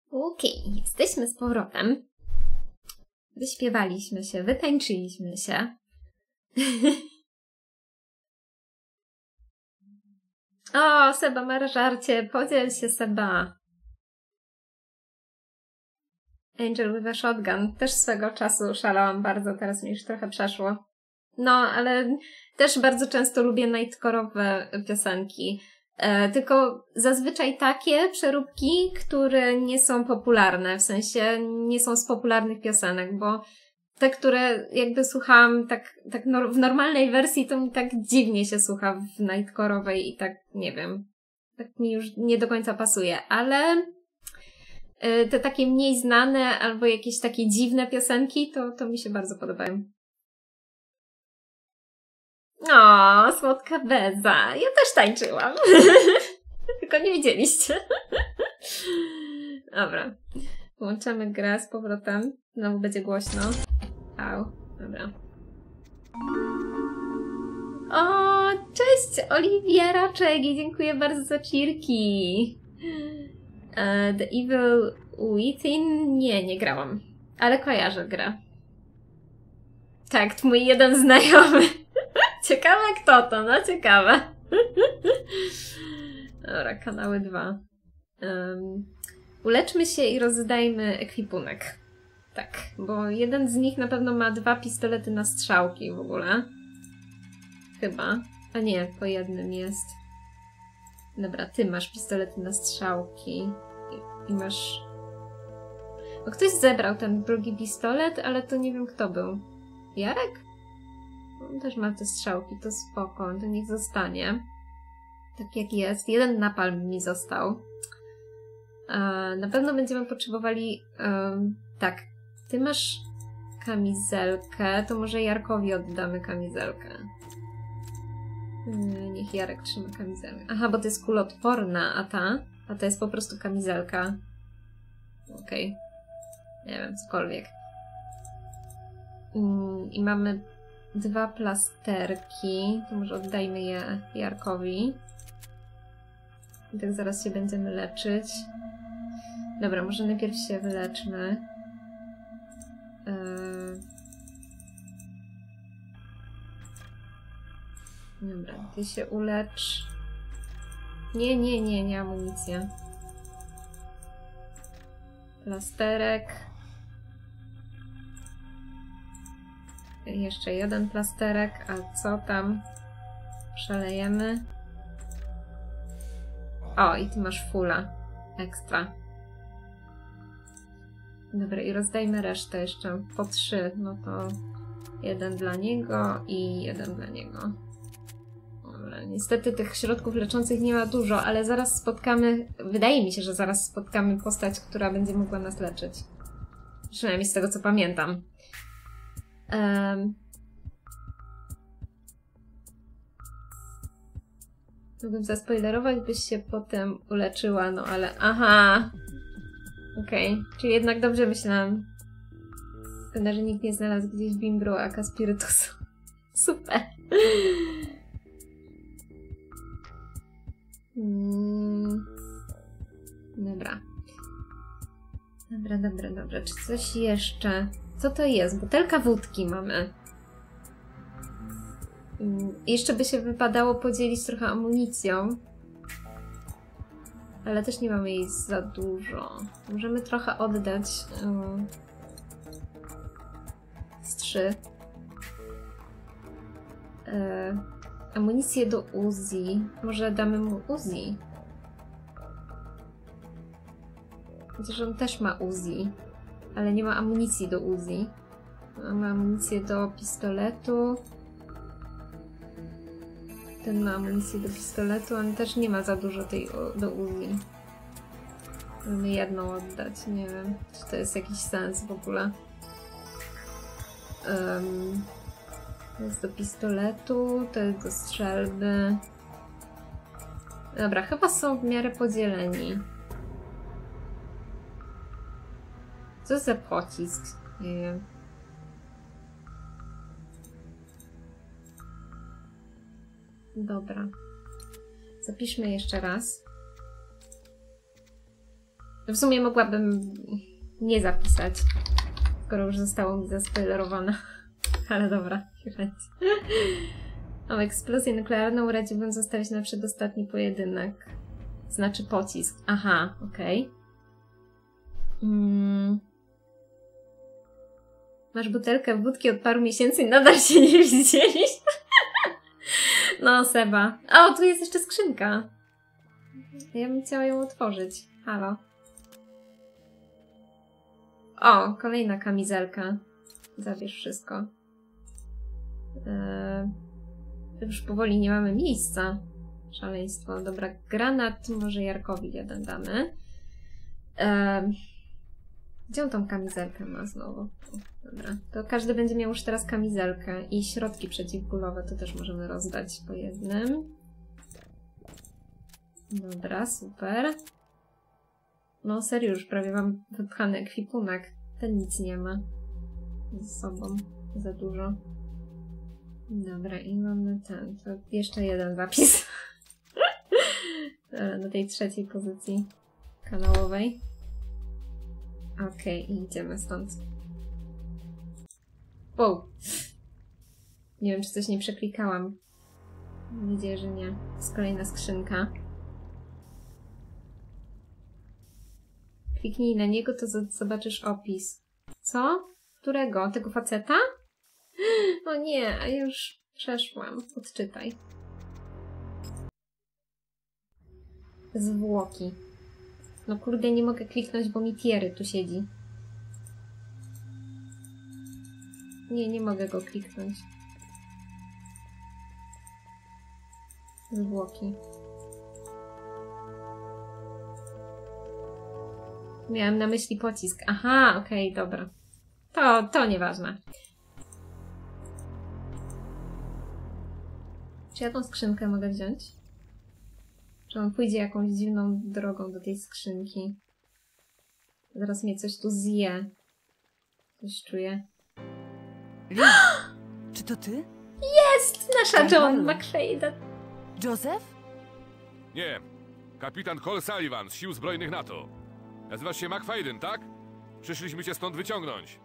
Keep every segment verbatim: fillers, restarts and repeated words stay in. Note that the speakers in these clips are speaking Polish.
Okej, okay, jesteśmy z powrotem. Wyśpiewaliśmy się, wytańczyliśmy się. O, Seba ma żarcie, podziel się, Seba. Angel with a Shotgun. Też swego czasu szalałam bardzo, teraz mi już trochę przeszło. No, ale też bardzo często lubię nightcore'owe piosenki. E, tylko zazwyczaj takie przeróbki, które nie są popularne, w sensie nie są z popularnych piosenek, bo te, które jakby słuchałam tak, tak no, w normalnej wersji, to mi tak dziwnie się słucha w nightcore'owej i tak, nie wiem, tak mi już nie do końca pasuje, ale e, te takie mniej znane albo jakieś takie dziwne piosenki, to, to mi się bardzo podobają. O, słodka Beza. Ja też tańczyłam. Tylko nie widzieliście. Dobra. Włączamy grę z powrotem. Znowu będzie głośno. Au. Dobra. O, cześć Oliwia Raczek i dziękuję bardzo za cheerki. Uh, The Evil Within? Nie, nie grałam. Ale kojarzę grę. Tak, mój jeden znajomy. Ciekawe kto to, no ciekawe. Dobra, kanały dwa. Um, uleczmy się i rozdajmy ekwipunek. Tak, bo jeden z nich na pewno ma dwa pistolety na strzałki w ogóle. Chyba. A nie, po jednym jest. Dobra, ty masz pistolety na strzałki. I, i masz... No, ktoś zebrał ten drugi pistolet, ale to nie wiem kto był. Jarek? On też ma te strzałki, to spoko, to niech zostanie. Tak jak jest. Jeden napalm mi został. E, na pewno będziemy potrzebowali... E, tak, ty masz kamizelkę, to może Jarkowi oddamy kamizelkę. E, niech Jarek trzyma kamizelkę. Aha, bo to jest kuloodporna, a ta? A to jest po prostu kamizelka. Okej. Okay. Nie wiem, cokolwiek. Mm, I mamy dwa plasterki. To może oddajmy je Jarkowi. I tak zaraz się będziemy leczyć. Dobra, może najpierw się wyleczmy. Yy... Dobra, ty się ulecz. Nie, nie, nie, nie amunicja. Plasterek. Jeszcze jeden plasterek, a co tam? Przelejemy. O, i ty masz fulla. Ekstra. Dobra, i rozdajmy resztę jeszcze po trzy. No to jeden dla niego i jeden dla niego. Dobra, niestety tych środków leczących nie ma dużo, ale zaraz spotkamy... Wydaje mi się, że zaraz spotkamy postać, która będzie mogła nas leczyć. Przynajmniej z tego, co pamiętam. Um, Mógłbym zaspoilerować, byś się potem uleczyła, no ale... Aha! Okej, okay. Czyli jednak dobrze myślałam. Szkoda, że nikt nie znalazł gdzieś bimbru aka spirytusu. Super! Mm. Dobra. Dobra, dobra, dobra. Czy coś jeszcze? Co to jest? Butelka wódki mamy. Jeszcze by się wypadało podzielić trochę amunicją. Ale też nie mamy jej za dużo. Możemy trochę oddać. Um, z trzy. E, amunicję do Uzi. Może damy mu Uzi. Chociaż on też ma Uzi. Ale nie ma amunicji do Uzi. Ma amunicję do pistoletu. Ten ma amunicję do pistoletu, on też nie ma za dużo tej do Uzi. Możemy jedną oddać, nie wiem, czy to jest jakiś sens w ogóle. Um, to jest do pistoletu, to jest do strzelby. Dobra, chyba są w miarę podzieleni. Co za pocisk? Nie wiem. Dobra. Zapiszmy jeszcze raz. W sumie mogłabym nie zapisać, skoro już zostało mi zaspoilerowane. Ale dobra, niech będzie. O, eksplozję nuklearną radziłbym zostawić na przedostatni pojedynek. Znaczy pocisk. Aha, okej. Okay. Mm. Masz butelkę wódki od paru miesięcy i nadal się nie widzieliśmy. No, Seba. O, tu jest jeszcze skrzynka. Ja bym chciała ją otworzyć. Halo. O, kolejna kamizelka. Zabierz wszystko. Eee, już powoli nie mamy miejsca. Szaleństwo. Dobra, granat. Może Jarkowi jeden damy. Eee, gdzie on tą kamizelkę ma znowu? Dobra, to każdy będzie miał już teraz kamizelkę i środki przeciwbólowe to też możemy rozdać po jednym. Dobra, super. No serio, już prawie mam wypchany ekwipunek. Ten nic nie ma ze sobą. Za dużo. Dobra, i mamy ten. To jeszcze jeden zapis. Na tej trzeciej pozycji kanałowej. Okej, okay, i idziemy stąd. Wow. Nie wiem, czy coś nie przeklikałam. Mam nadzieję, że nie. To jest kolejna skrzynka. Kliknij na niego, to zobaczysz opis. Co? Którego? Tego faceta? O nie, a już przeszłam. Odczytaj. Zwłoki. No kurde, nie mogę kliknąć, bo mi Thierry tu siedzi. Nie, nie mogę go kliknąć. Zwłoki. Miałam na myśli pocisk. Aha, okej, okay, dobra. To, to nieważne. Czy ja tą skrzynkę mogę wziąć? Czy on pójdzie jakąś dziwną drogą do tej skrzynki? Zaraz mnie coś tu zje. Coś czuję. Lee, czy to ty? Jest! Nasza John McFadden. Joseph? Nie. Kapitan Cole Sullivan z Sił Zbrojnych NATO. Nazywasz się McFadden, tak? Przyszliśmy cię stąd wyciągnąć.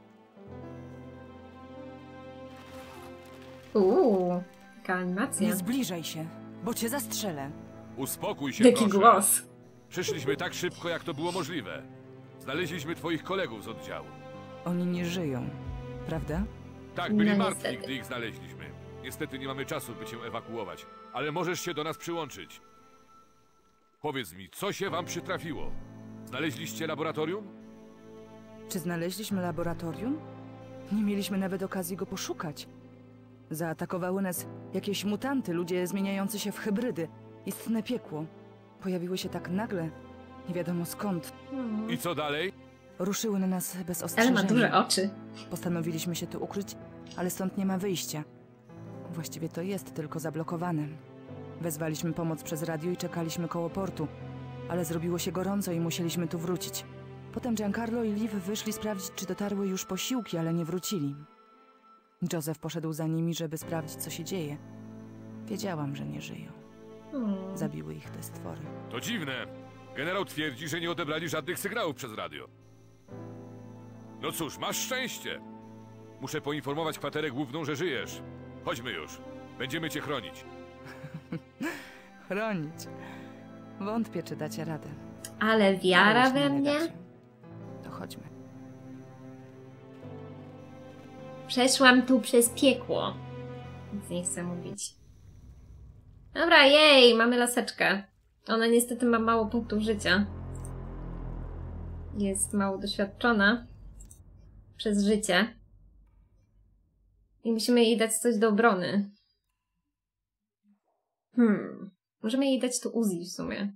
Uuu, taka animacja. Nie zbliżaj się, bo cię zastrzelę. Uspokój się, Jaki proszę. głos. Przyszliśmy tak szybko, jak to było możliwe. Znaleźliśmy twoich kolegów z oddziału. Oni nie żyją, prawda? Tak, byli No, martwi, niestety. gdy ich znaleźliśmy. Niestety nie mamy czasu, by cię ewakuować, ale możesz się do nas przyłączyć. Powiedz mi, co się wam przytrafiło? Znaleźliście laboratorium? Czy znaleźliśmy laboratorium? Nie mieliśmy nawet okazji go poszukać. Zaatakowały nas jakieś mutanty, ludzie zmieniający się w hybrydy. Istne piekło. Pojawiły się tak nagle, nie wiadomo skąd. I co dalej? Ruszyły na nas bez Ale ostrzeżenia. ma duże oczy. Postanowiliśmy się tu ukryć, ale stąd nie ma wyjścia. Właściwie to jest tylko zablokowane. Wezwaliśmy pomoc przez radio i czekaliśmy koło portu, ale zrobiło się gorąco i musieliśmy tu wrócić. Potem Giancarlo i Liv wyszli sprawdzić, czy dotarły już posiłki, ale nie wrócili. Joseph poszedł za nimi, żeby sprawdzić, co się dzieje. Wiedziałam, że nie żyją. Hmm. Zabiły ich te stwory. To dziwne. Generał twierdzi, że nie odebrali żadnych sygnałów przez radio. No cóż, masz szczęście. Muszę poinformować kwaterę główną, że żyjesz. Chodźmy już. Będziemy cię chronić. Chronić. Wątpię, czy dacie radę. Ale wiara Ale we jeśli nie mnie? dacie, to chodźmy. Przeszłam tu przez piekło. Nic nie chcę mówić. Dobra, jej, mamy laseczkę. Ona niestety ma mało punktów życia. Jest mało doświadczona przez życie. I musimy jej dać coś do obrony. Hmm. Możemy jej dać tu Uzi w sumie.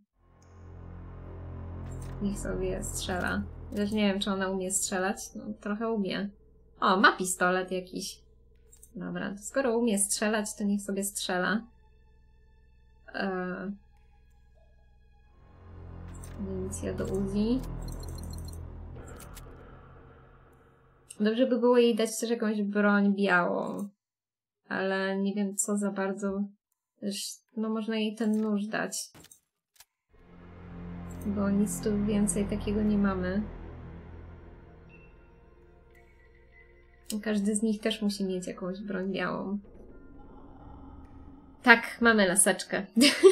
Niech sobie strzela. Chociaż nie wiem, czy ona umie strzelać. No, trochę umie. O, ma pistolet jakiś. Dobra, to skoro umie strzelać, to niech sobie strzela. Eee... Amunicja do Uzi. Dobrze by było jej dać też jakąś broń białą. Ale nie wiem, co za bardzo... Też, no można jej ten nóż dać. Bo nic tu więcej takiego nie mamy. Każdy z nich też musi mieć jakąś broń białą. Tak, mamy laseczkę.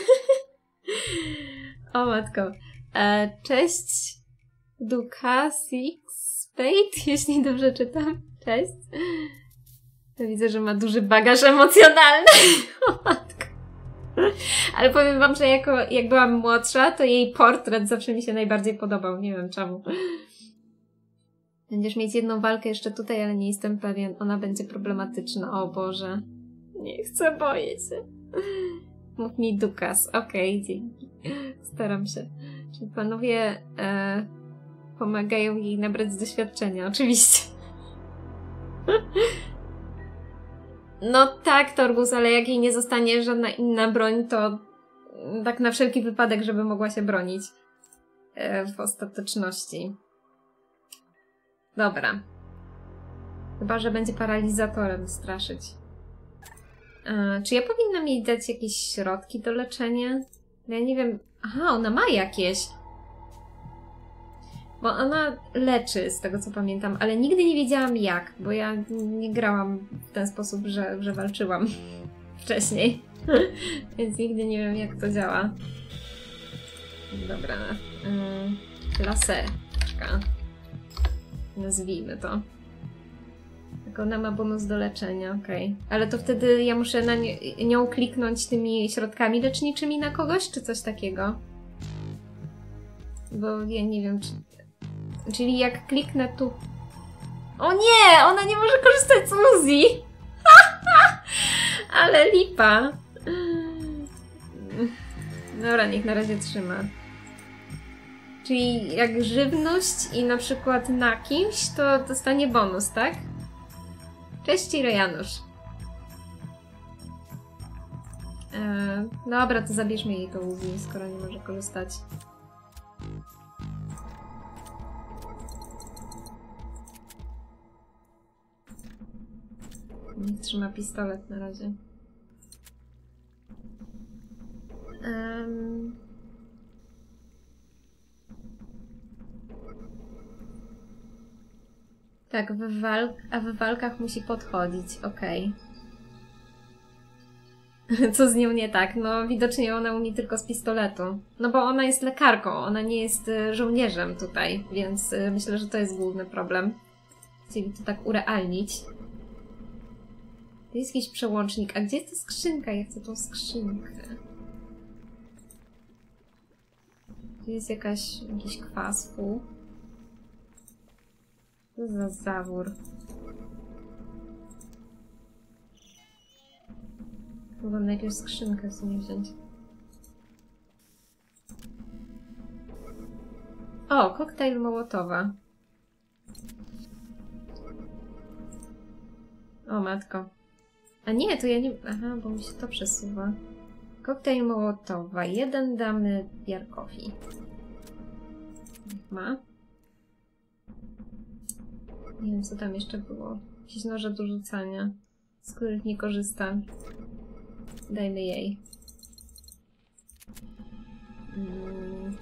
O matko. E, cześć Duka Six Spade, jeśli dobrze czytam. Cześć. To widzę, że ma duży bagaż emocjonalny. O matko. Ale powiem wam, że jako, jak byłam młodsza, to jej portret zawsze mi się najbardziej podobał. Nie wiem czemu. Będziesz mieć jedną walkę jeszcze tutaj, ale nie jestem pewien. Ona będzie problematyczna. O Boże. Nie chcę, boję się. Mów mi Dukas. Okej, okay, dzięki. Staram się. Czyli panowie e, pomagają jej nabrać doświadczenia. Oczywiście. No tak, Torgus, ale jak jej nie zostanie żadna inna broń, to tak na wszelki wypadek, żeby mogła się bronić e, w ostateczności. Dobra. Chyba, że będzie paralizatorem straszyć. E, czy ja powinnam jej dać jakieś środki do leczenia? Ja nie wiem. Aha, ona ma jakieś. Bo ona leczy, z tego co pamiętam, ale nigdy nie wiedziałam jak, bo ja nie grałam w ten sposób, że, że walczyłam wcześniej. Więc nigdy nie wiem jak to działa. Dobra. Yy, laseczka. Nazwijmy to. Tak, ona ma bonus do leczenia, okej. Okay. Ale to wtedy ja muszę na nie, nią kliknąć tymi środkami leczniczymi na kogoś, czy coś takiego? Bo ja nie wiem, czy... Czyli jak kliknę tu... O nie! Ona nie może korzystać z Uzi! Ale lipa! Dobra, niech na razie trzyma. Czyli jak żywność i na przykład na kimś, to dostanie bonus, tak? Cześć Janusz. Eee, dobra, to zabierzmy jej to Uzi, skoro nie może korzystać. Niech trzyma pistolet na razie. Um. Tak, w walk a w walkach musi podchodzić, okej. Okay. Co z nią nie tak? No widocznie ona umie tylko z pistoletu. No bo ona jest lekarką, ona nie jest żołnierzem tutaj, więc myślę, że to jest główny problem. Chcieli to tak urealnić. To jest jakiś przełącznik. A gdzie jest ta skrzynka? Ja chcę tą skrzynkę. Tu jest jakaś, jakiś kwas. Fu. Co za zawór. Chyba na jakąś skrzynkę sobie wziąć. O, koktajl Mołotowa. O matko. A nie, to ja nie... Aha, bo mi się to przesuwa. Koktajl Mołotowa. Jeden damy Jarkowi. Niech ma. Nie wiem, co tam jeszcze było. Jakieś noże do rzucania, z których nie korzystam. Dajmy jej. Hmm.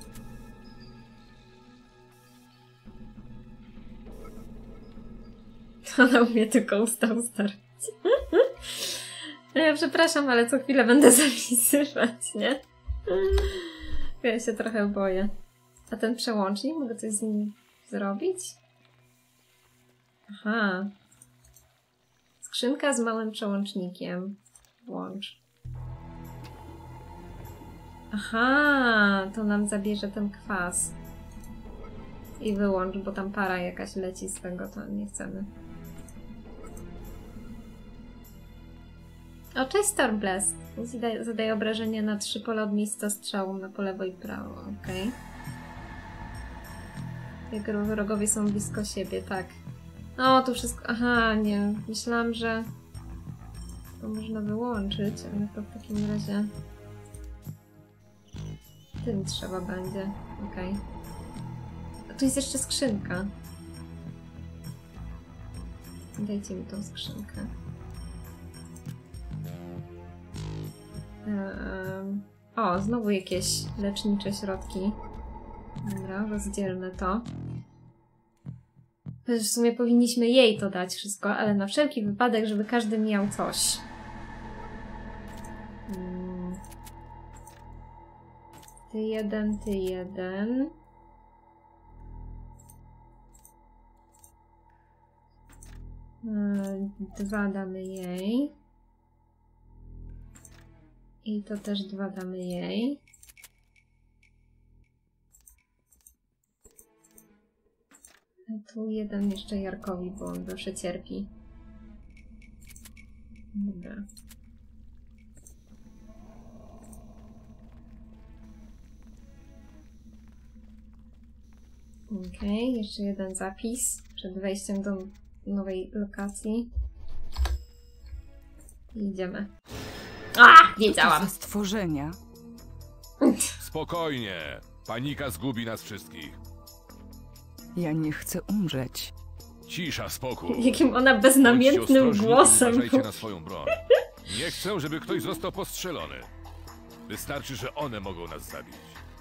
Ona umie tylko usta ustarać. Ja przepraszam, ale co chwilę będę zapisywać, nie? Ja się trochę boję. A ten przełącznik? Mogę coś z nim zrobić? Aha. Skrzynka z małym przełącznikiem. Włącz. Aha, to nam zabierze ten kwas. I wyłącz, bo tam para jakaś leci z tego, to nie chcemy. O, cześć Stormblast. Zadaje, zadaje obrażenia na trzy pola od miejsca strzału, na po lewo i prawo. Okej. Okay. Jak wrogowie są blisko siebie, tak. O, to wszystko... Aha, nie. Myślałam, że to można wyłączyć, ale to w takim razie tym trzeba będzie. Okej. Okay. A tu jest jeszcze skrzynka. Dajcie mi tą skrzynkę. Um, o, znowu jakieś lecznicze środki. Dobra, rozdzielmy to. W sumie powinniśmy jej to dać wszystko, ale na wszelki wypadek, żeby każdy miał coś. Hmm. Ty jeden, ty jeden. Dwa damy jej. I to też dwa damy jej. A tu jeden jeszcze Jarkowi, bo on zawsze cierpi. Dobra. Okej, okay, jeszcze jeden zapis przed wejściem do nowej lokacji. I idziemy. A! Wiedziałam! Stworzenia. Spokojnie. Panika zgubi nas wszystkich. Ja nie chcę umrzeć. Cisza, spokój. Jakim ona beznamiętnym głosem. Uważajcie na swoją broń. Nie chcę, żeby ktoś został postrzelony. Wystarczy, że one mogą nas zabić.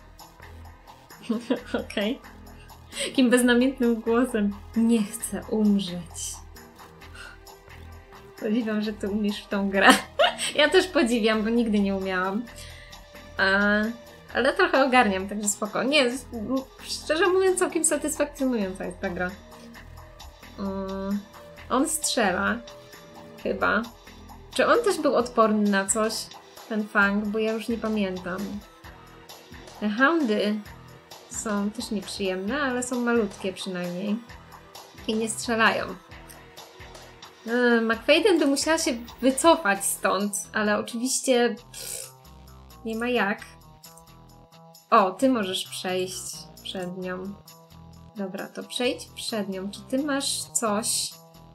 Okej. Okay. Jakim beznamiętnym głosem. Nie chcę umrzeć. Podziwiam, że ty umiesz w tą grę. Ja też podziwiam, bo nigdy nie umiałam. A, ale trochę ogarniam, także spoko. Nie, szczerze mówiąc, całkiem satysfakcjonująca jest ta gra. Um, on strzela. Chyba. Czy on też był odporny na coś? Ten Fang, bo ja już nie pamiętam. Te houndy są też nieprzyjemne, ale są malutkie przynajmniej. I nie strzelają. Yy, McFadden by musiała się wycofać stąd, ale oczywiście pff, nie ma jak. O, ty możesz przejść przed nią. Dobra, to przejdź przed nią. Czy ty masz coś?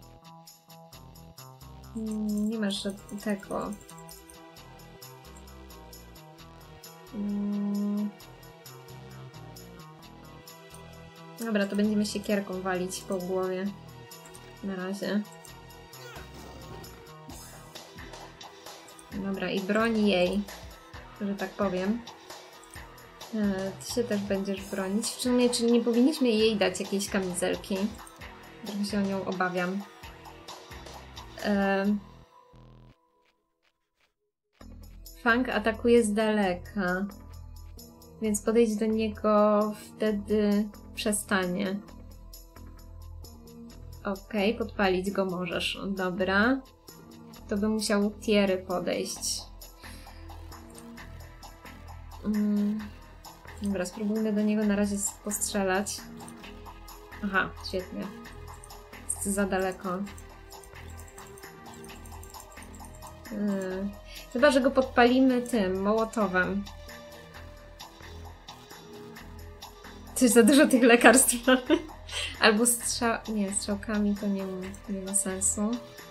Hmm, nie masz tego. Hmm. Dobra, to będziemy siekierką walić po głowie. Na razie. Dobra, i broni jej, że tak powiem. E, ty się też będziesz bronić. W sumie, czyli nie powinniśmy jej dać jakiejś kamizelki. Trochę się o nią obawiam. E, Fang atakuje z daleka. Więc podejdź do niego, wtedy przestanie. Okej, okay, podpalić go możesz. Dobra. To by musiał Thierry podejść. Mm. Dobra, spróbujmy do niego na razie postrzelać. Aha, świetnie. Jest za daleko. Yy. Chyba, że go podpalimy tym, mołotowem. Coś za dużo tych lekarstw mamy. Albo strzał... Nie, strzałkami to nie, nie ma sensu.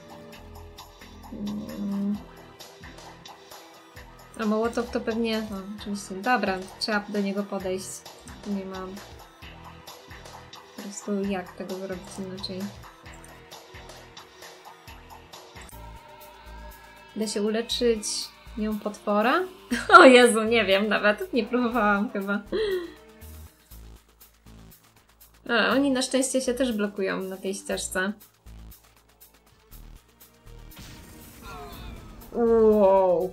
Hmm. A mołotow to pewnie... No, oczywiście. Dobra, trzeba do niego podejść. Nie mam... Po prostu jak tego zrobić inaczej. Da się uleczyć nią potwora? O Jezu, nie wiem nawet. Nie próbowałam chyba. A, oni na szczęście się też blokują na tej ścieżce. Wow.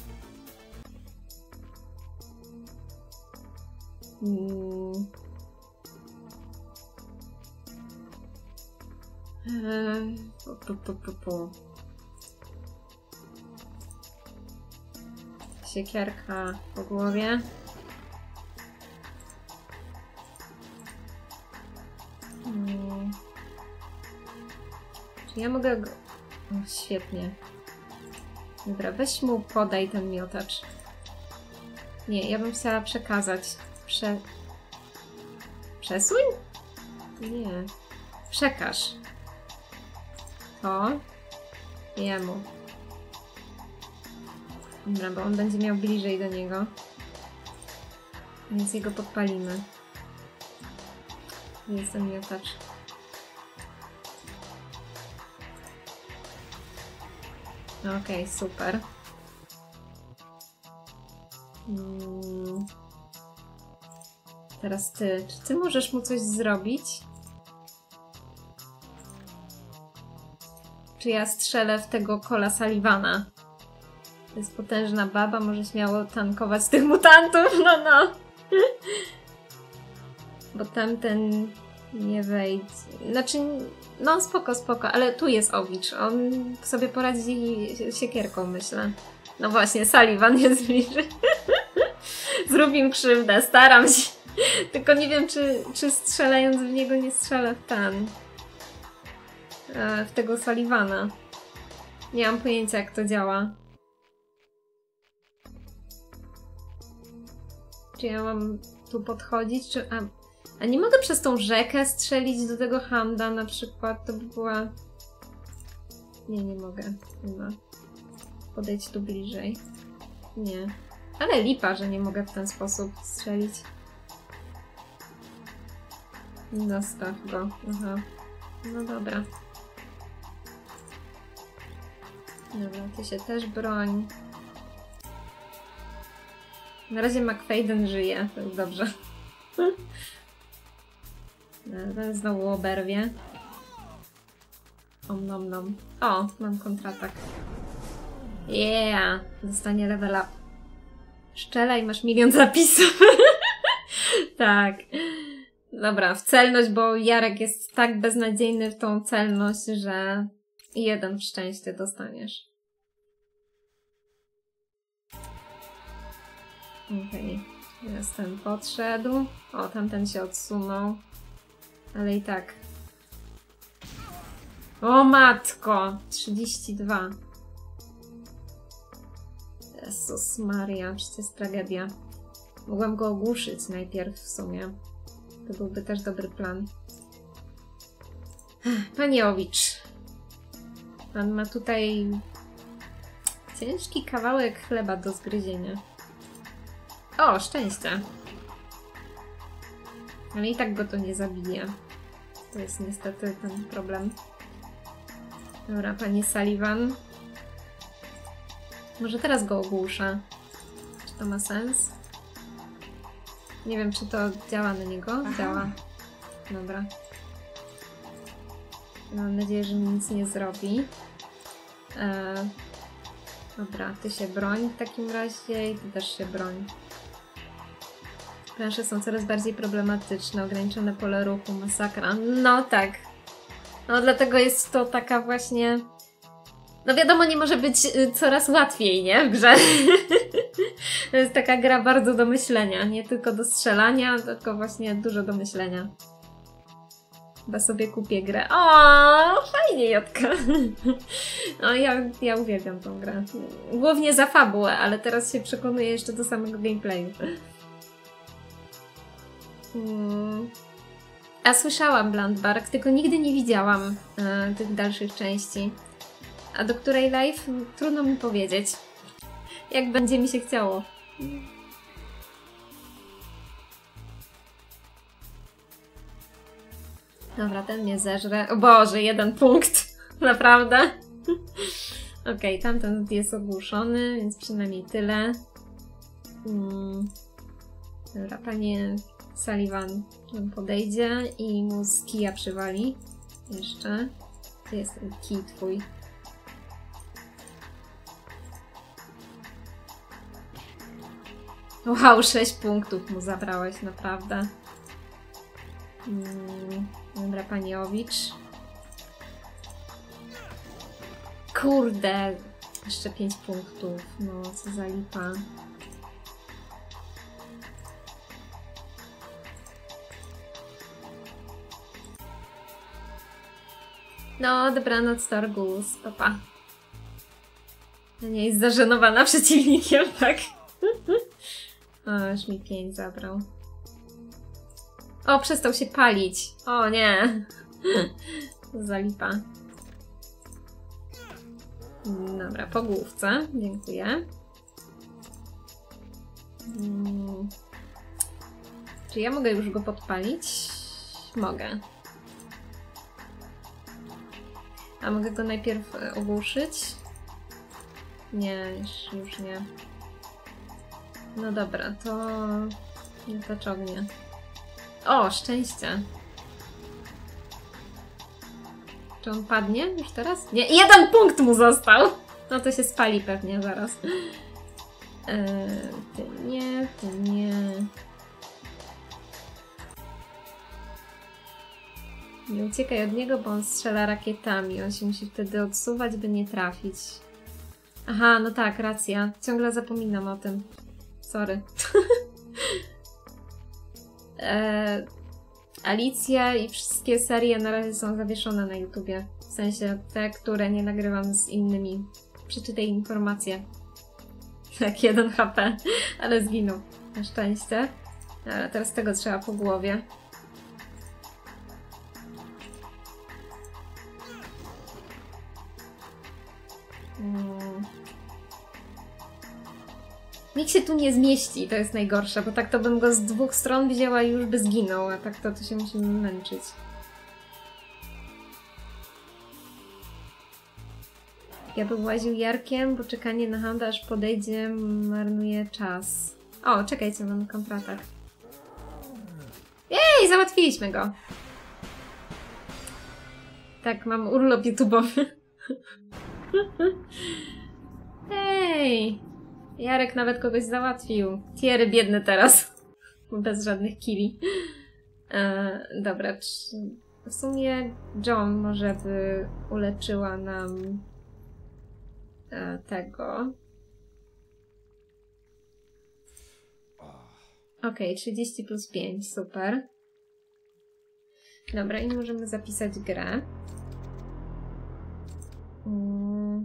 Hmm. Eee, pu, pu, pu, pu. Siekierka po głowie. Hmm. Czy ja mogę go... O, świetnie. Dobra, weź mu podaj ten miotacz. Nie, ja bym chciała przekazać. Prze... Przesuń? Nie. Przekaż. To. Jemu. Dobra, bo on będzie miał bliżej do niego. Więc jego podpalimy. Jest ten miotacz. Okej, okay, super. Hmm. Teraz ty. Czy ty możesz mu coś zrobić? Czy ja strzelę w tego Cola Sullivana? To jest potężna baba, może śmiało tankować tych mutantów, no no. Bo tamten nie wejdzie. Znaczy, no spoko, spoko, ale tu jest Owicz. On sobie poradzi siekierką, myślę. No właśnie, Sullivan jest bliżej. Zrób im krzywdę, staram się. Tylko nie wiem, czy, czy strzelając w niego nie strzelę w ten. W tego Sullivana. Nie mam pojęcia, jak to działa. Czy ja mam tu podchodzić, czy... A, a nie mogę przez tą rzekę strzelić do tego Hamda na przykład? To by była... Nie, nie mogę. Nie ma. Podejdź tu bliżej. Nie. Ale lipa, że nie mogę w ten sposób strzelić. Zostaw go. Aha. No dobra. Dobra, ty się też broń. Na razie McFadden żyje, to jest dobrze. Dobra, znowu oberwie. Om nom nom. O, mam kontratak. Yeah! Dostanie level up. Szczelaj, masz milion zapisów. Tak. Dobra, w celność, bo Jarek jest tak beznadziejny w tą celność, że jeden w szczęście dostaniesz. Okej, okay. Teraz ten podszedł. O, tamten się odsunął. Ale i tak. O matko! trzydzieści dwa. Jezus Maria, przecież to jest tragedia. Mogłam go ogłuszyć najpierw w sumie. To byłby też dobry plan. Panie Owicz. Pan ma tutaj ciężki kawałek chleba do zgryzienia. O, szczęście. Ale i tak go to nie zabije. To jest niestety ten problem. Dobra, pani Sullivan. Może teraz go ogłuszę. Czy to ma sens? Nie wiem, czy to działa na niego. Aha. Działa. Dobra. Mam nadzieję, że mi nic nie zrobi. Eee, dobra, ty się broń w takim razie i ty też się broń. Plansze są coraz bardziej problematyczne, ograniczone pole ruchu, masakra. No tak. No dlatego jest to taka właśnie... No wiadomo, nie może być coraz łatwiej, nie? W grze. To jest taka gra bardzo do myślenia. Nie tylko do strzelania, tylko właśnie dużo do myślenia. Chyba sobie kupię grę. O, fajnie, Jotka. No ja, ja uwielbiam tą grę. Głównie za fabułę, ale teraz się przekonuję jeszcze do samego gameplayu. Hmm. A słyszałam Blandbark, tylko nigdy nie widziałam e, tych dalszych części. A do której live? Trudno mi powiedzieć. Jak będzie mi się chciało. Dobra, ten mnie zeżre. O Boże, jeden punkt. Naprawdę? Okej, okay, tamten jest ogłuszony, więc przynajmniej tyle. Hmm. Dobra, panie Sullivan podejdzie i mu z kija przywali. Jeszcze. Gdzie jest ten kij twój? Wow, sześć punktów mu zabrałeś, naprawdę. Hmm, dobra, pani Owicz. Kurde, jeszcze pięć punktów. No, co za lipa. No, dobranoc, Torgus, papa. No nie jest zażenowana przeciwnikiem, tak? O, już mi pięć zabrał. O, przestał się palić. O nie. Zalipa. Dobra, po główce. Dziękuję. Hmm. Czy ja mogę już go podpalić? Mogę. A mogę go najpierw ogłuszyć? Nie, już, już nie. No dobra, to... nie to ognia. O, szczęście. Czy on padnie już teraz? Nie, jeden punkt mu został! No to się spali pewnie zaraz. Eee, ty nie, ty nie. Nie uciekaj od niego, bo on strzela rakietami. On się musi wtedy odsuwać, by nie trafić. Aha, no tak, racja. Ciągle zapominam o tym. Sorry. eee, Alicja i wszystkie serie na razie są zawieszone na YouTubie. W sensie te, które nie nagrywam z innymi. Przeczytaj informacje. Tak, jeden H P, ale zginął. Na szczęście. Ale teraz tego trzeba po głowie. Hmm. Nikt się tu nie zmieści, to jest najgorsze, bo tak to bym go z dwóch stron wzięła i już by zginął, a tak to, to się musimy męczyć. Ja bym łaził Jarkiem, bo czekanie na Hounda aż podejdzie marnuje czas. O, czekajcie, mamy kontratak. Jej, załatwiliśmy go! Tak, mam urlop YouTube'owy. Hej! Jarek nawet kogoś załatwił. Thierry biedny teraz. Bez żadnych killi. E, dobra, czy... w sumie John może by uleczyła nam e, tego. Okej, okay, trzydzieści plus pięć, super. Dobra, i możemy zapisać grę. Hmm.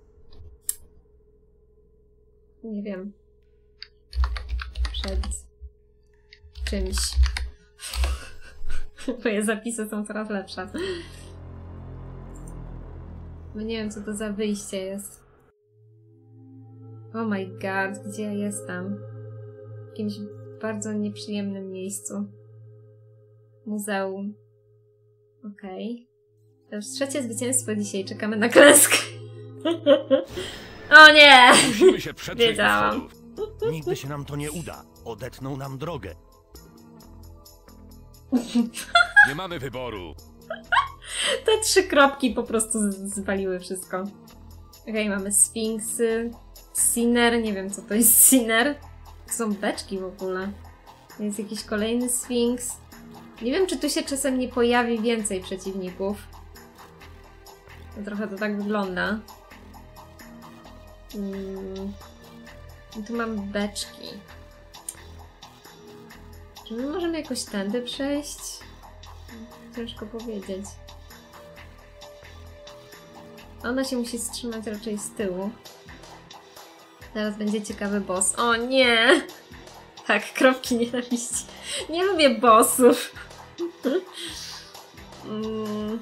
Nie wiem. Przed czymś. Moje zapisy są coraz lepsze. No nie wiem, co to za wyjście jest. Oh my god, gdzie ja jestem? W jakimś bardzo nieprzyjemnym miejscu. Muzeum. Okej. Okay. To już trzecie zwycięstwo dzisiaj. Czekamy na klęskę. O nie! Musimy się przetrzeć. Wiedziałam. Nigdy się nam to nie uda. Odetną nam drogę. Nie mamy wyboru. Te trzy kropki po prostu zwaliły wszystko. Okej, okay, mamy sfinksy. Sinner, nie wiem co to jest Sinner. To są beczki w ogóle. Jest jakiś kolejny sfinks. Nie wiem, czy tu się czasem nie pojawi więcej przeciwników. No, trochę to tak wygląda. Hmm. I tu mam beczki. Czy my możemy jakoś tędy przejść? Ciężko powiedzieć. Ona się musi wstrzymać raczej z tyłu. Teraz będzie ciekawy boss. O nie! Tak, kropki nienawiści. Nie lubię bossów. mm.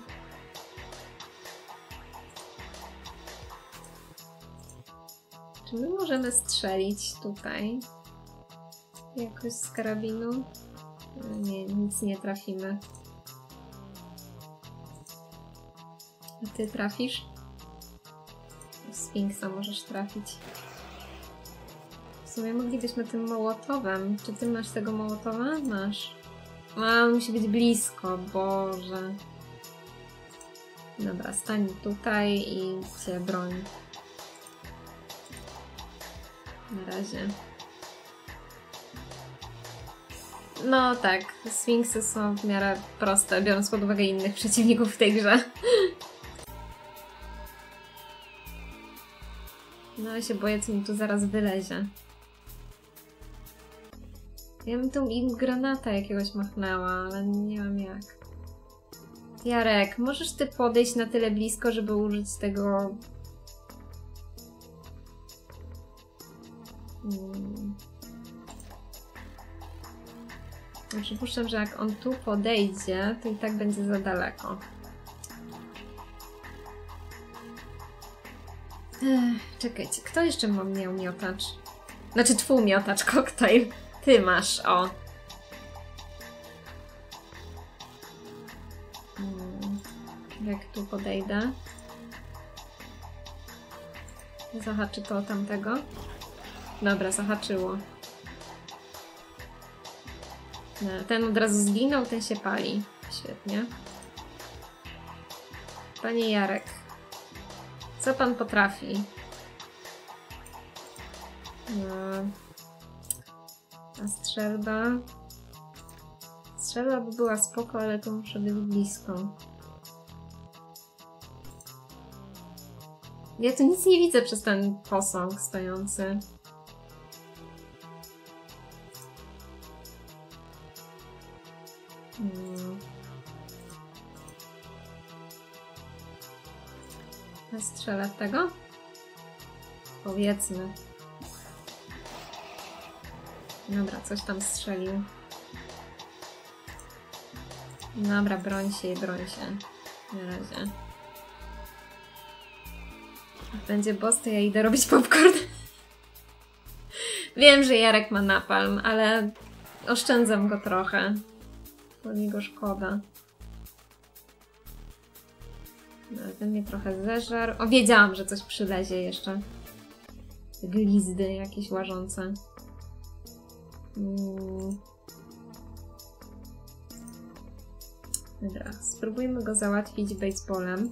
Czy my możemy strzelić tutaj? Jakoś z karabinu? Nie, nic nie trafimy. A ty trafisz? Sfinksa możesz trafić. W sumie moglibyśmy tym mołotowem. Czy ty masz tego mołotowa? Masz. A, on musi być blisko, Boże. Dobra, stań tutaj i cię broń. Na razie. No tak, sfinksy są w miarę proste, biorąc pod uwagę innych przeciwników w tej grze. No ja się boję, co mi tu zaraz wylezie. Ja bym tu im granata jakiegoś machnęła, ale nie wiem jak. Jarek, możesz ty podejść na tyle blisko, żeby użyć tego... Hmm. Ja przypuszczam, że jak on tu podejdzie, to i tak będzie za daleko. Ech, czekajcie, kto jeszcze ma miał miotacz? Znaczy twój miotacz, koktajl. Ty masz, o. Hmm. Jak tu podejdę? Zahaczy to tamtego? Dobra, zahaczyło. No, ten od razu zginął, ten się pali. Świetnie. Panie Jarek, co pan potrafi? No. A strzelba? Strzelba by była spoko, ale to muszę być blisko. Ja tu nic nie widzę przez ten posąg stojący. Hmm. Ja strzelę w tego? Powiedzmy. Dobra, coś tam strzelił. Dobra, broń się i broń się. Na razie. Jak będzie boss, to ja idę robić popcorn. Wiem, że Jarek ma napalm, ale oszczędzam go trochę. Bo mi go szkoda. No, ten mnie trochę zeżarł. O, wiedziałam, że coś przylezie jeszcze. Glizdy jakieś łażące. Hmm. Dobra, spróbujmy go załatwić baseballem.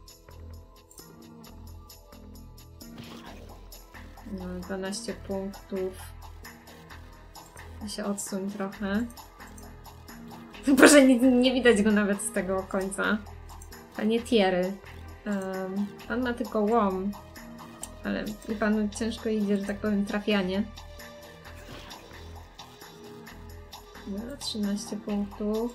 No, dwanaście punktów. Ja się odsuń trochę. Boże, nie, nie widać go nawet z tego końca. Panie Thierry. Um, pan ma tylko łom. Ale i panu ciężko idzie, że tak powiem, trafianie. No, trzynaście punktów.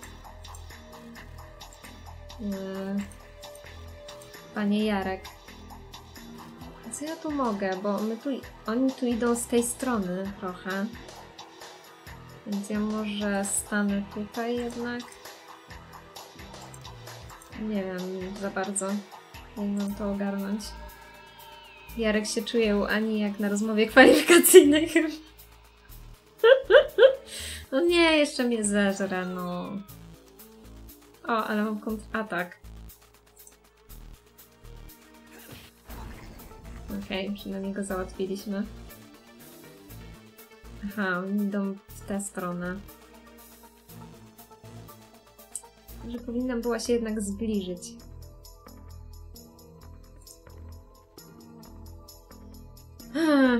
Yy. Panie Jarek. Co ja tu mogę? Bo my tu, oni tu idą z tej strony trochę. Więc ja może stanę tutaj jednak. Nie wiem za bardzo, jak mam to ogarnąć. Jarek się czuje u Ani jak na rozmowie kwalifikacyjnej. No nie, jeszcze mnie zeżre, no. O, ale mam kontratak. Okej, okay, przynajmniej go załatwiliśmy. Aha, oni idą w tę stronę. Że powinnam była się jednak zbliżyć. Hmm.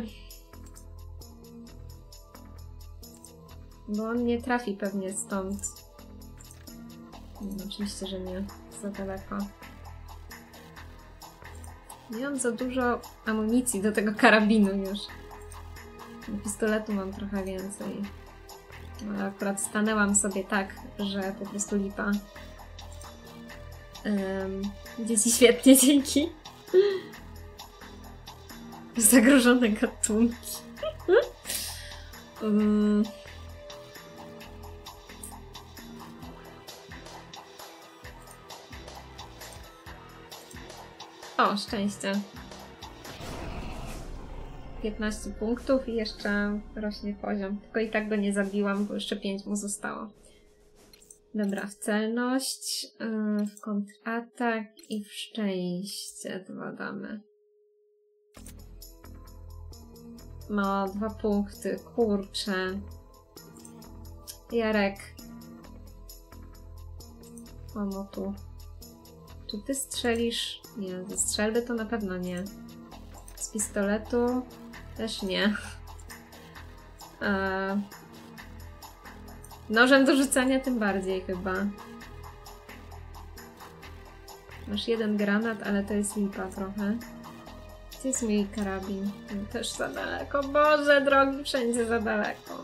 Bo on nie trafi pewnie stąd. No, oczywiście, że nie. Za daleko. Nie mam za dużo amunicji do tego karabinu już. Do pistoletu mam trochę więcej. Ale akurat stanęłam sobie tak, że po prostu lipa. Um, dzieci świetnie, dzięki. Zagrożone gatunki. um. O, szczęście. piętnaście punktów i jeszcze rośnie poziom. Tylko i tak go nie zabiłam, bo jeszcze pięć mu zostało. Dobra, w celność, yy, w kontratak i w szczęście dwa damy. No, dwa punkty, kurczę. Jarek. O, no tu. Czy ty strzelisz? Nie, ze strzelby to na pewno nie. Z pistoletu też nie. Eee, nożem do rzucania tym bardziej chyba. Masz jeden granat, ale to jest lipa trochę. Gdzie jest mój karabin? Też za daleko. Boże drogi, wszędzie za daleko.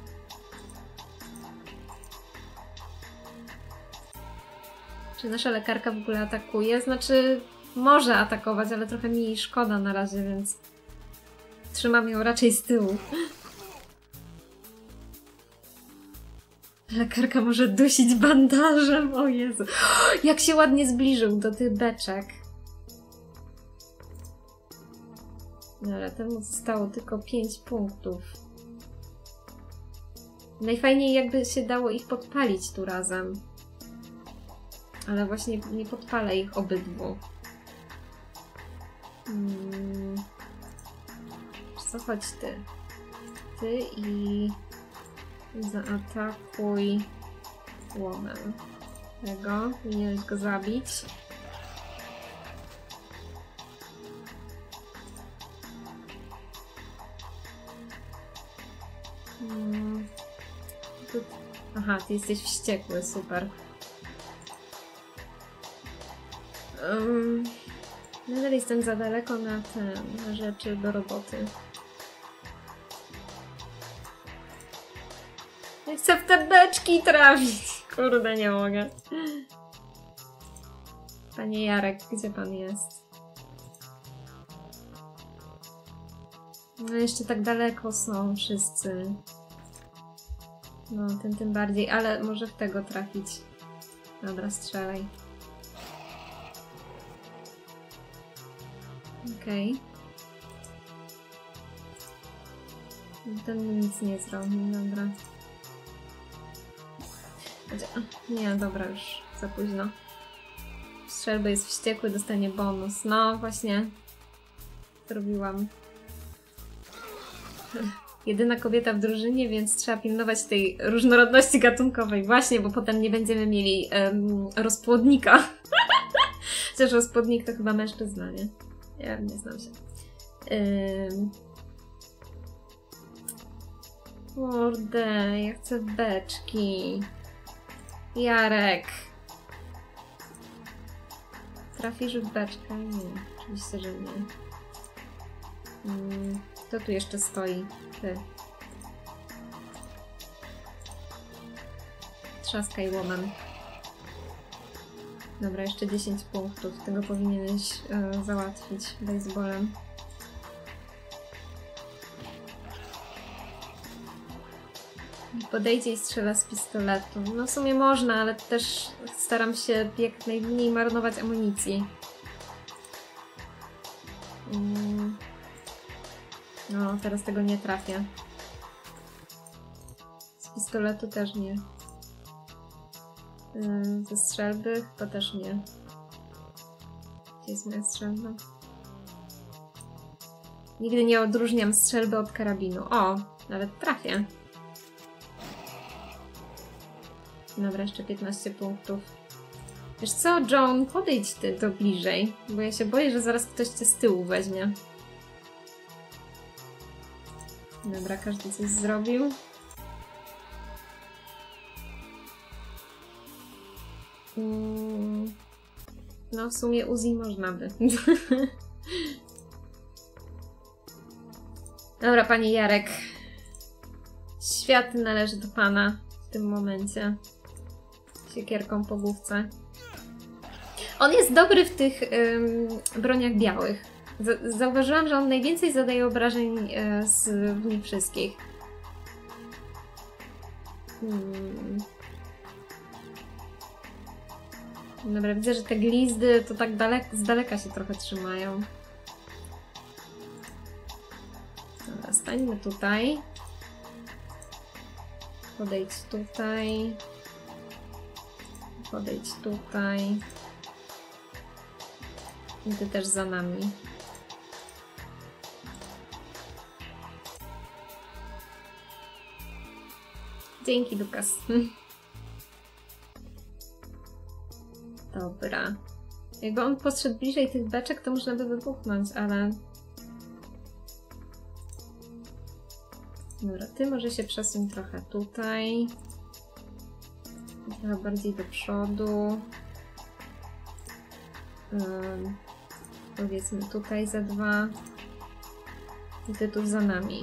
Czy nasza lekarka w ogóle atakuje? Znaczy, może atakować, ale trochę mi jej szkoda na razie, więc trzymam ją raczej z tyłu. Lekarka może dusić bandażem, o Jezu. Jak się ładnie zbliżył do tych beczek. No ale temu zostało tylko pięć punktów. Najfajniej jakby się dało ich podpalić tu razem. Ale właśnie nie podpalę ich obydwu. Hmm. Co, chodź ty. Ty i... Zaatakuj łomem. Tego, powinieneś go zabić. Hmm. Tu... Aha, ty jesteś wściekły, super. Um, nadal jestem za daleko na te na rzeczy do roboty. Ja chcę w te beczki trafić. Kurde, nie mogę. Panie Jarek, gdzie pan jest? No jeszcze tak daleko są wszyscy. No, tym tym bardziej, ale może w tego trafić. Dobra, strzelaj. Okej. Okay. Ten mi nic nie zrobił, dobra. Nie, dobra, już za późno. Strzelby jest wściekły, dostanie bonus. No, właśnie. Zrobiłam. Jedyna kobieta w drużynie, więc trzeba pilnować tej różnorodności gatunkowej. Właśnie, bo potem nie będziemy mieli um, rozpłodnika. Chociaż rozpłodnik to chyba mężczyzna, nie? Ja nie znam się. Um... Kurde, ja chcę beczki. Jarek. Trafisz w beczkę? Nie, oczywiście, że nie. Hmm, kto tu jeszcze stoi? Ty. Trzaskaj łomem. Dobra, jeszcze dziesięć punktów. Tego powinieneś e, załatwić baseballem. Podejdzie i strzela z pistoletu. No w sumie można, ale też staram się jak najmniej marnować amunicji. Mm. No, teraz tego nie trafię. Z pistoletu też nie. Yy, ze strzelby chyba też nie. Gdzie jest moja strzelba? Nigdy nie odróżniam strzelby od karabinu. O, nawet trafię. Dobra, jeszcze piętnaście punktów. Wiesz co, John, podejdź ty to bliżej, bo ja się boję, że zaraz ktoś cię z tyłu weźmie. Dobra, każdy coś zrobił. Mm. No, w sumie Uzi można by. Dobra, panie Jarek. Świat należy do pana w tym momencie. Siekierką po główce. On jest dobry w tych ym, broniach białych. Z zauważyłam, że on najwięcej zadaje obrażeń y, z nich wszystkich. Hmm. Dobra, widzę, że te glizdy to tak dalek z daleka się trochę trzymają. Dobra, stańmy tutaj. Podejdź tutaj. Podejdź tutaj. I ty też za nami. Dzięki, Lukas. Dobra. Jakby on podszedł bliżej tych beczek, to można by wybuchnąć, ale... Dobra, ty może się przesuń trochę tutaj. Trochę bardziej do przodu. Um, powiedzmy tutaj za dwa. I ty tu za nami.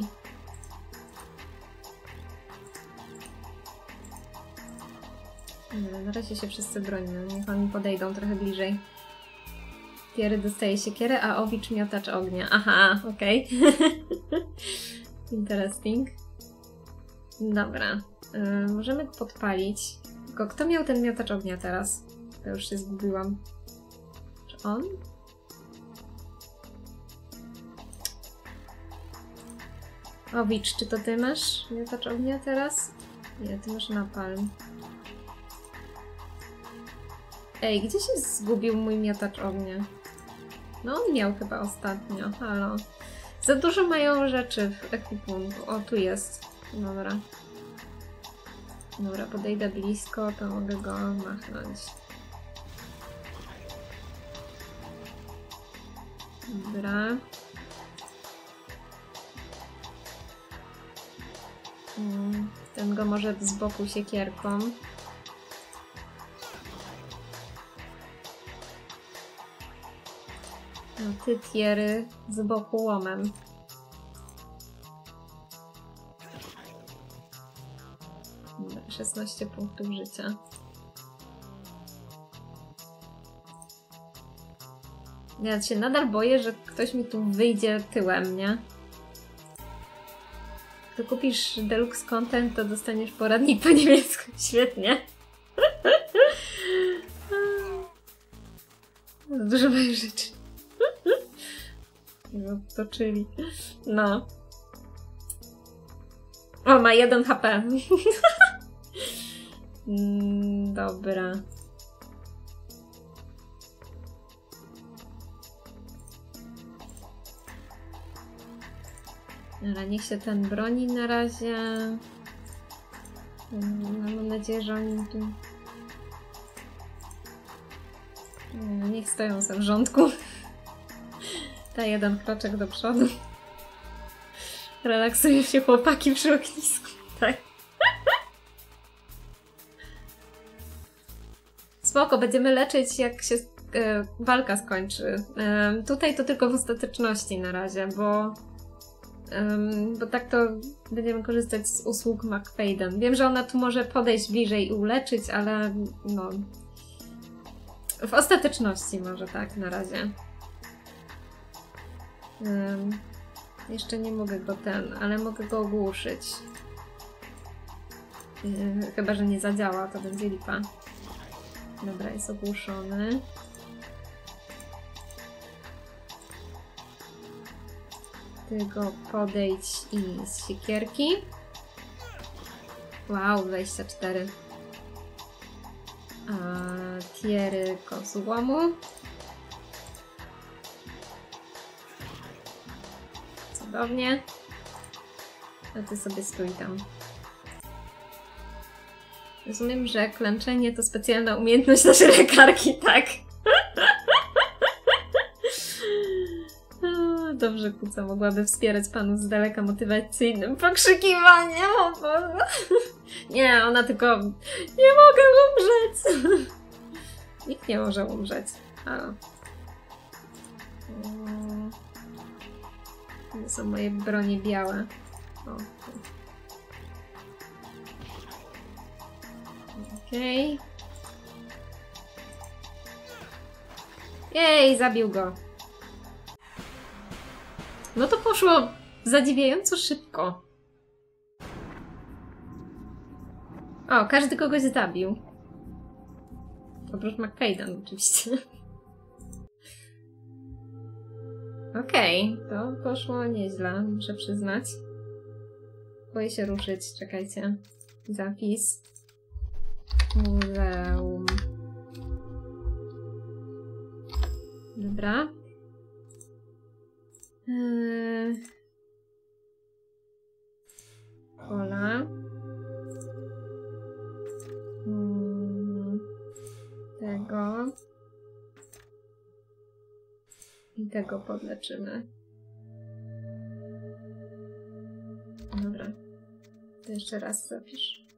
Dobra, na razie się wszyscy bronimy. Niech oni podejdą trochę bliżej. Piery dostaje siekierę, a Owicz miotacz ognia. Aha, okej. Okay. Interesting. Dobra. Yy, możemy go podpalić. Tylko kto miał ten miotacz ognia teraz? To już się zgubiłam. Czy on? Owicz, czy to ty masz miotacz ognia teraz? Nie, ty masz napalm. Ej, gdzie się zgubił mój miotacz ognia? No on miał chyba ostatnio, halo. Za dużo mają rzeczy w ekwipunku. O, tu jest. Dobra. Dobra, podejdę blisko, to mogę go machnąć. Dobra. Mm, ten go może z boku siekierką. A ty, Tiery, z boku łomem. szesnaście punktów życia. Ja się nadal boję, że ktoś mi tu wyjdzie tyłem, nie? Gdy kupisz deluxe content, to dostaniesz poradnik po niemiecku. Świetnie. Dużo moich rzeczy. Odtoczyli. No. O, ma jeden H P. mm, dobra. Ale niech się ten broni na razie. Mam nadzieję, że oni tu... No, niech stoją sobie w rządku. Ta jeden kroczek do przodu. Relaksują się chłopaki przy ognisku. Tak. Spoko, będziemy leczyć, jak się e, walka skończy. E, tutaj to tylko w ostateczności na razie, bo Um, bo tak to będziemy korzystać z usług McFadden. Wiem, że ona tu może podejść bliżej i uleczyć, ale no... W ostateczności może tak, na razie. Um, jeszcze nie mogę go ten, ale mogę go ogłuszyć. Um, chyba, że nie zadziała, to będzie lipa. Dobra, jest ogłuszony. Ty go podejdź i z siekierki. Wow, dwadzieścia cztery. A Tiery go z łomu. Cudownie. A ty sobie stój tam. Rozumiem, że klęczenie to specjalna umiejętność naszej lekarki, tak? Dobrze, Kuca mogłaby wspierać panów z daleka motywacyjnym pokrzykiwaniem, o Boże. Nie, ona tylko... Nie mogę umrzeć! Nikt nie może umrzeć. A. To są moje bronie białe. O. Okej. Okay. Jej, zabił go. No to poszło zadziwiająco szybko. O, każdy kogoś zabił. Oprócz McFadden oczywiście. Okej, okay, to poszło nieźle, muszę przyznać. Boję się ruszyć, czekajcie. Zapis. Muzeum. Dobra. Yy... Pola. Yy... Tego. I tego podleczymy. Dobra. To jeszcze raz zapisz.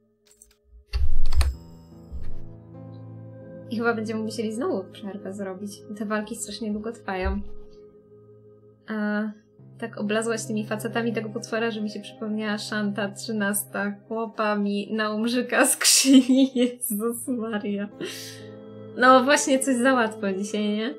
I chyba będziemy musieli znowu przerwę zrobić. Te walki strasznie długo trwają. A tak oblazłaś tymi facetami tego potwora, że mi się przypomniała Szanta trzynasta chłopami na umrzyka skrzyni. Jezus Maria. No właśnie coś za łatwo dzisiaj, nie?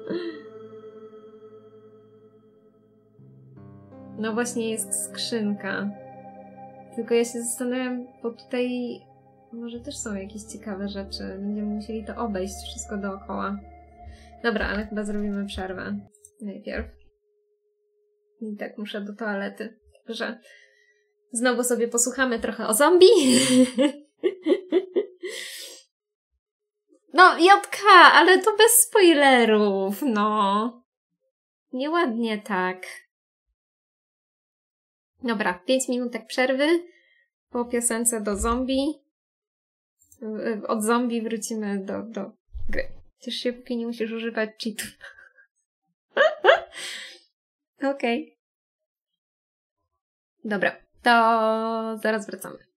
No właśnie jest skrzynka. Tylko ja się zastanawiam, bo tutaj może też są jakieś ciekawe rzeczy. Będziemy musieli to obejść wszystko dookoła. Dobra, ale chyba zrobimy przerwę najpierw. I tak muszę do toalety. Także znowu sobie posłuchamy trochę o zombie. No, Jotka, ale to bez spoilerów, no. Nieładnie tak. Dobra, pięć minutek przerwy po piosence do zombie. Od zombie wrócimy do, do gry. Ciesz się, póki nie musisz używać cheatów. Okej. Okay. Dobra, to zaraz wracamy.